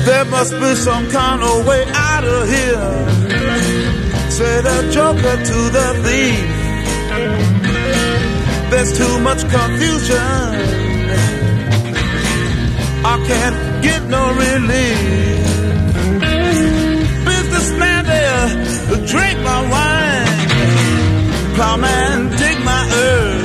There must be some kind of way out of here, said the joker to the thief. There's too much confusion, I can't get no relief. Businessman there, drink my wine. Plowman, dig my earth.